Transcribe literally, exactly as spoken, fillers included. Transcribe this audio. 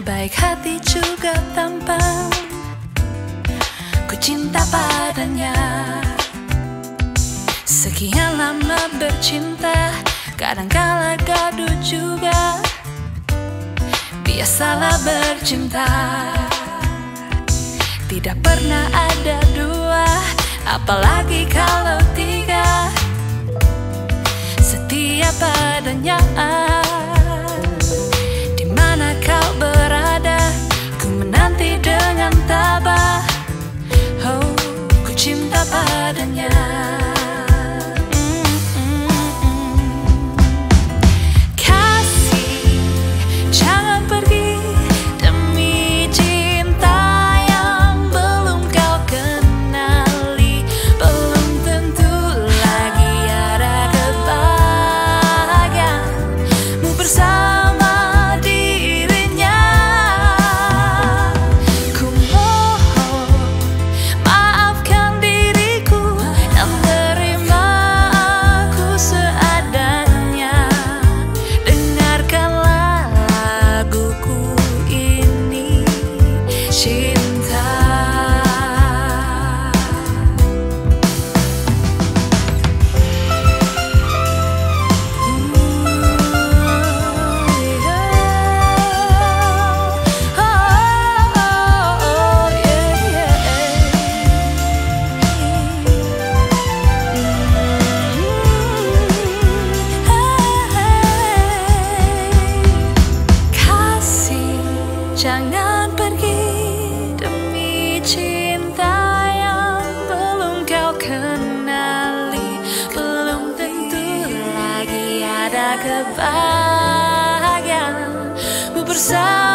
baik hati juga tampan. Ku cinta padanya. Sekian lama bercinta, kadangkala gaduh juga. Biasalah bercinta, tidak pernah ada dua, apalagi kalau tiga. Setia padanya. Di mana kau berada, ku menanti dengan tabah. Oh, ku cinta padanya. Jangan pergi demi cinta yang belum kau kenali. Belum tentu lagi ada kebahagiaanmu bersama.